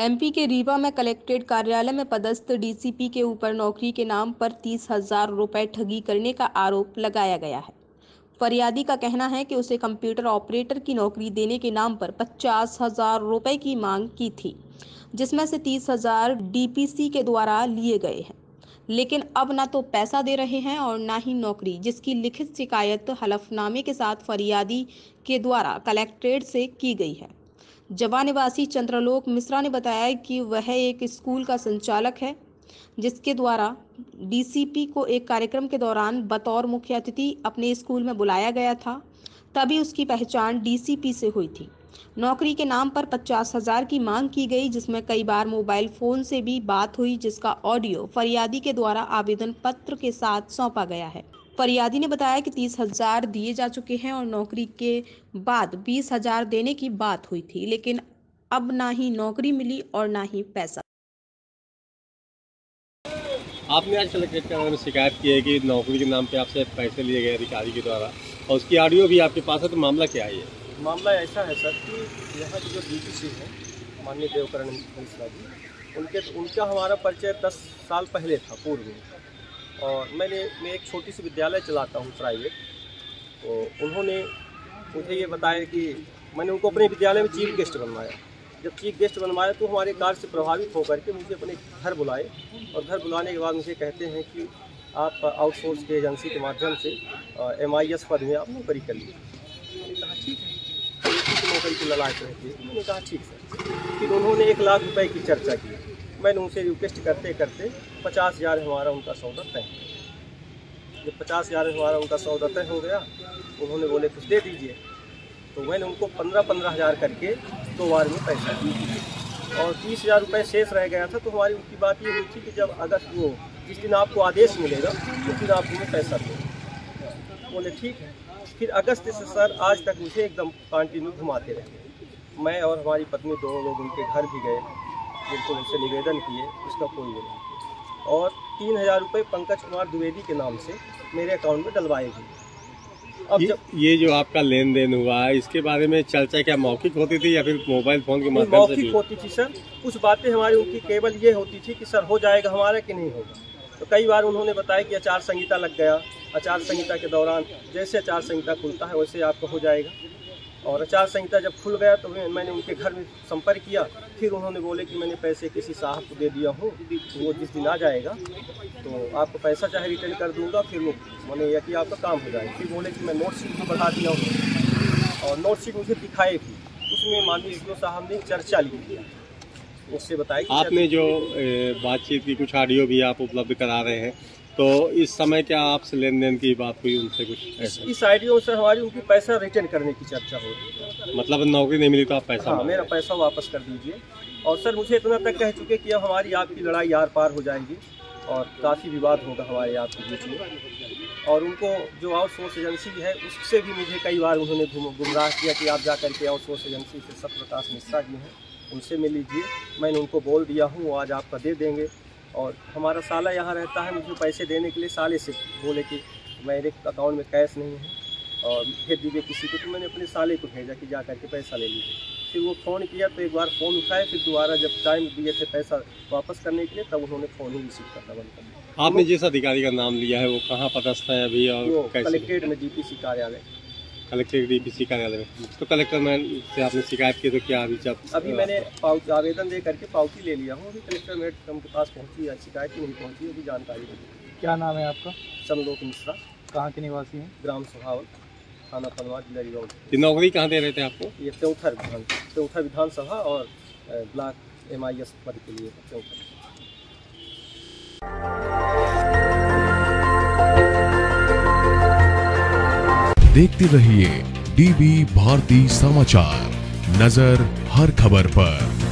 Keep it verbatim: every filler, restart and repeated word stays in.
MP के रीवा में collectorate कार्यालय में पदस्थ डीसीपी के ऊपर नौकरी के नाम पर तीस हजार रुपए ठगी करने का आरोप लगाया गया है। फरियादी का कहना है कि उसे कंप्यूटर ऑपरेटर की नौकरी देने के नाम पर पचास हजार रुपए की मांग की थी, जिसमें से तीस हजार डीपीसी के द्वारा लिए गए हैं, लेकिन अब न तो पैसा दे रहे हैं और न ही नौकरी, जिसकी लिखित शिकायत हलफनामे के साथ फरियादी के द्वारा कलेक्ट्रेट से की गई है। जवा निवासी चंद्रलोक मिश्रा ने बताया कि वह एक स्कूल का संचालक है, जिसके द्वारा डीसीपी को एक कार्यक्रम के दौरान बतौर मुख्य अतिथि अपने स्कूल में बुलाया गया था। तभी उसकी पहचान डीसीपी से हुई थी। नौकरी के नाम पर पचास हजार की मांग की गई, जिसमें कई बार मोबाइल फोन से भी बात हुई, जिसका ऑडियो फरियादी के द्वारा आवेदन पत्र के साथ सौंपा गया है। फरियादी ने बताया कि तीस हजार दिए जा चुके हैं और नौकरी के बाद बीस हजार देने की बात हुई थी, लेकिन अब ना ही नौकरी मिली और ना ही पैसा। आपने आज कलेक्ट्रेट कार्यालय में शिकायत की है कि नौकरी के नाम पे आपसे पैसे लिए गए अधिकारी के द्वारा, और उसकी ऑडियो भी आपके पास है, तो मामला क्या है? ये मामला ऐसा है सर कि यहाँ की जो डीपीसी है माननीय देवकरण मिश्रा जी, उनके उनका हमारा परिचय दस साल पहले था पूर्व में। और मैंने मैं एक छोटी सी विद्यालय चलाता हूँ प्राइवेट, तो उन्होंने मुझे ये बताया कि मैंने उनको अपने विद्यालय में चीफ गेस्ट बनवाया। जब चीफ गेस्ट बनवाया तो हमारे कार्य से प्रभावित होकर के मुझे अपने घर बुलाए, और घर बुलाने के बाद मुझे कहते हैं कि आप आउटसोर्स के एजेंसी के माध्यम से एम आई एस पद में आप नौकरी कर लीजिए। मैंने कहा ठीक है, तो नौकरी की ललाट रहती है। मैंने कहा ठीक सर। फिर उन्होंने एक लाख रुपए की चर्चा की। मैंने उनसे रिक्वेस्ट करते करते पचास हज़ार हमारा उनका सौदा तय। जब पचास हज़ार हमारा उनका सौदा तय हो गया, उन्होंने बोले कुछ दे दीजिए, तो मैंने उनको पंद्रह पंद्रह हज़ार करके दो बार में पैसा दिया, और तीस हज़ार रुपये शेष रह गया था। तो हमारी उनकी बात ये हुई थी कि जब अगस्त वो जिस दिन आपको आदेश मिलेगा उस दिन आप मुझे पैसा दो। बोले ठीक है। फिर अगस्त से सर आज तक मुझे एकदम कंटिन्यू घुमाते रहे। मैं और हमारी पत्नी दोनों लोग उनके घर भी गए, बिल्कुल उनसे निवेदन किए, उसका कोई वो नहीं। और तीन हज़ार रुपये पंकज कुमार द्विवेदी के नाम से मेरे अकाउंट में डलवाए गए। अब जब ये जो आपका लेन देन हुआ है, इसके बारे में चर्चा क्या मौखिक होती थी या फिर मोबाइल फोन के माध्यम से? मौखिक होती थी सर। कुछ बातें हमारी उनकी केवल ये होती थी कि सर हो जाएगा हमारा कि नहीं होगा। तो कई बार उन्होंने बताया कि आचार संहिता लग गया, आचार संहिता के दौरान जैसे आचार संहिता खुलता है वैसे आपका हो जाएगा। और आचार संहिता जब खुल गया तो मैंने उनके घर में संपर्क किया। फिर उन्होंने बोले कि मैंने पैसे किसी साहब को दे दिया हूँ, वो जिस दिन आ जाएगा तो आपको पैसा चाहे रिटर्न कर दूंगा, फिर वो मैंने यह कि आपका काम हो जाएगा। फिर बोले कि मैं नोट शीट को बढ़ा दिया हूँ, और नोट शीट मुझे दिखाई थी, उसमें माननीय सीओ साहब ने चर्चा ली। उससे बताया आपने जो बातचीत की कुछ ऑडियो भी आप उपलब्ध करा रहे हैं, तो इस समय क्या आपसे लेन देन की बात हुई उनसे? कुछ ऐसा इस आइडियो से हमारी उनकी पैसा रिटर्न करने की चर्चा हो रही है। मतलब नौकरी नहीं मिली तो आप पैसा? हाँ, मेरा पैसा वापस कर दीजिए। और सर मुझे इतना तक कह चुके कि अब हमारी आपकी लड़ाई यार पार हो जाएगी और काफ़ी विवाद होगा हमारे आपके बीच में। और उनको जो आउटसोर्स एजेंसी है उससे भी मुझे कई बार उन्होंने गुमराह किया कि आप जा करके आउटसोर्स एजेंसी से सत्यप्रकाश मिश्रा जी हैं, उनसे मिल लीजिए। मैंने उनको बोल दिया हूँ, वो आज आपका दे देंगे। और हमारा साला यहाँ रहता है, मुझे पैसे देने के लिए साले से बोले कि मेरे अकाउंट में कैश नहीं है और भेज दीजिए किसी को। तो मैंने अपने साले को भेजा कि जा करके पैसा ले लीजिए। फिर वो फ़ोन किया तो एक बार फ़ोन उठाए, फिर दोबारा जब टाइम दिए थे पैसा वापस करने के लिए तब उन्होंने फ़ोन ही रिसीव करना बंद कर दिया। आपने जिस अधिकारी का नाम लिया है वो कहाँ पदस्थ है अभी? और कलेक्ट्रेट में डीपीसी कार्यालय। कलेक्ट्रेट डीपीसी कार्यालय में। तो कलेक्टर मैन से आपने शिकायत की तो क्या अभी? जब अभी मैंने आवेदन दे करके पावती ले लिया हूँ। अभी कलेक्टर मैडम के पास पहुँची है, शिकायत की नहीं पहुँची, अभी जानकारी दी। क्या नाम है आपका? चंद्रलोक मिश्रा। कहाँ के निवासी हैं? ग्राम सभावल, थाना पनवा, जिला रीवा। ये नौकरी कहाँ दे रहे थे आपको? ये चौथर विधान चौथर विधानसभा और ब्लॉक एम आई एस पद के लिए चौथर। देखते रहिए डीबी भारती समाचार, नजर हर खबर पर।